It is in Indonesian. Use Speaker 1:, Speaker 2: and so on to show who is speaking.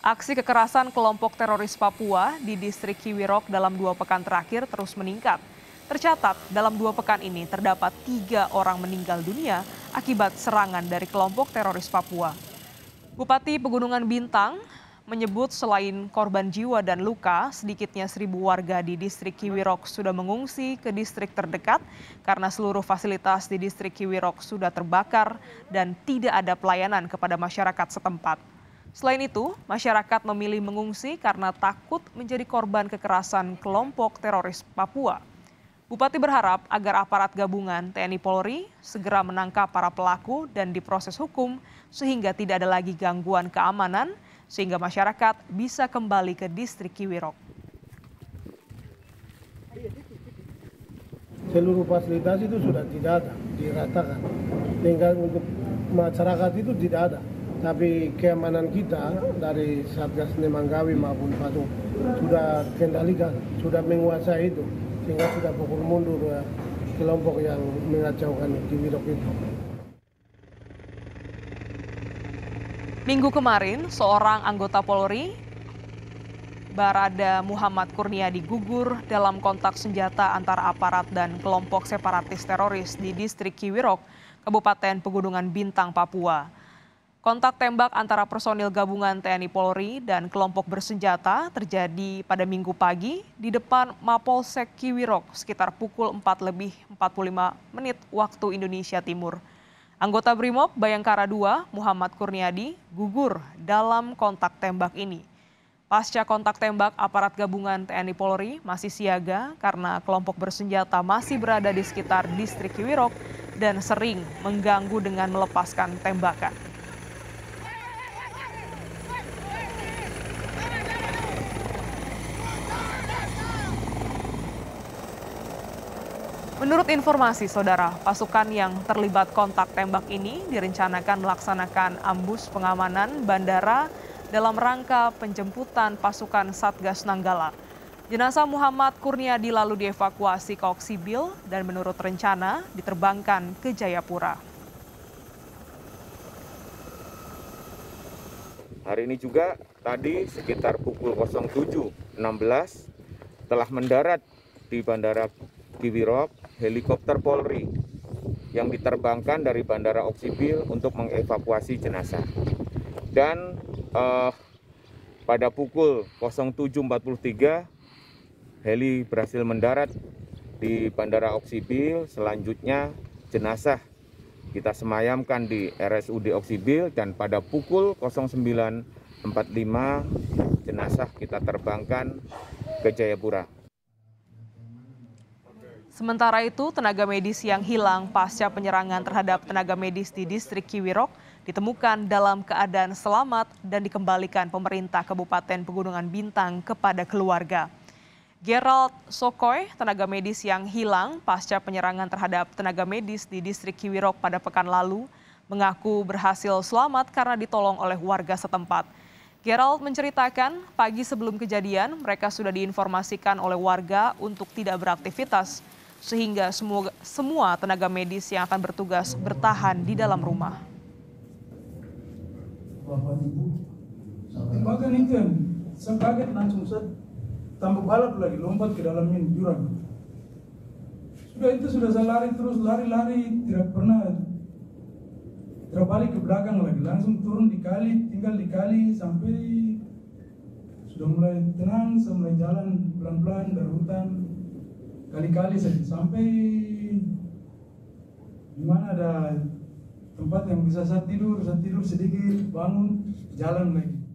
Speaker 1: Aksi kekerasan kelompok teroris Papua di distrik Kiwirok dalam 2 pekan terakhir terus meningkat. Tercatat dalam 2 pekan ini terdapat 3 orang meninggal dunia akibat serangan dari kelompok teroris Papua. Bupati Pegunungan Bintang menyebut selain korban jiwa dan luka, sedikitnya 1.000 warga di distrik Kiwirok sudah mengungsi ke distrik terdekat karena seluruh fasilitas di distrik Kiwirok sudah terbakar dan tidak ada pelayanan kepada masyarakat setempat. Selain itu, masyarakat memilih mengungsi karena takut menjadi korban kekerasan kelompok teroris Papua. Bupati berharap agar aparat gabungan TNI Polri segera menangkap para pelaku dan diproses hukum sehingga tidak ada lagi gangguan keamanan sehingga masyarakat bisa kembali ke distrik Kiwirok.
Speaker 2: Seluruh fasilitas itu sudah tidak ada, diratakan. Tinggal untuk masyarakat itu tidak ada. Tapi keamanan kita dari Satgas Nemanggawi maupun Patung sudah kendalikan, sudah menguasai itu. Sehingga sudah pukul mundur kelompok yang mengacaukan Kiwirok itu.
Speaker 1: Minggu kemarin, seorang anggota Polri, Barada Muhammad Kurniadi gugur dalam kontak senjata antara aparat dan kelompok separatis teroris di distrik Kiwirok, Kabupaten Pegunungan Bintang, Papua. Kontak tembak antara personil gabungan TNI Polri dan kelompok bersenjata terjadi pada Minggu pagi di depan Mapolsek Kiwirok sekitar pukul 4:45 waktu Indonesia Timur. Anggota Brimob Bayangkara II, Muhammad Kurniadi, gugur dalam kontak tembak ini. Pasca kontak tembak, aparat gabungan TNI Polri masih siaga karena kelompok bersenjata masih berada di sekitar distrik Kiwirok dan sering mengganggu dengan melepaskan tembakan. Menurut informasi saudara, pasukan yang terlibat kontak tembak ini direncanakan melaksanakan ambus pengamanan bandara dalam rangka penjemputan pasukan Satgas Nanggala. Jenazah Muhammad Kurniadi lalu dievakuasi ke Oksibil dan menurut rencana diterbangkan ke Jayapura.
Speaker 3: Hari ini juga tadi sekitar pukul 07.16 telah mendarat di Bandara Kiwirok helikopter Polri yang diterbangkan dari Bandara Oksibil untuk mengevakuasi jenazah. Dan pada pukul 07.43 heli berhasil mendarat di Bandara Oksibil. Selanjutnya jenazah kita semayamkan di RSUD Oksibil dan pada pukul 09.45 jenazah kita terbangkan ke Jayapura.
Speaker 1: Sementara itu, tenaga medis yang hilang pasca penyerangan terhadap tenaga medis di distrik Kiwirok ditemukan dalam keadaan selamat dan dikembalikan pemerintah Kabupaten Pegunungan Bintang kepada keluarga. Gerald Sokoy, tenaga medis yang hilang pasca penyerangan terhadap tenaga medis di distrik Kiwirok pada pekan lalu, mengaku berhasil selamat karena ditolong oleh warga setempat. Gerald menceritakan pagi sebelum kejadian mereka sudah diinformasikan oleh warga untuk tidak beraktivitas, sehingga semua tenaga medis yang akan bertugas bertahan di dalam rumah.
Speaker 4: Tembakan itu yang saya kaget langsung tambah balap lagi lompat ke dalam jurang. Sudah saya lari terus lari tidak pernah terbalik ke belakang lagi, langsung turun di kali, tinggal di kali sampai sudah mulai tenang, saya mulai jalan pelan-pelan dari hutan. Kali-kali sampai di mana ada tempat yang bisa saya tidur sedikit, bangun, jalan lagi.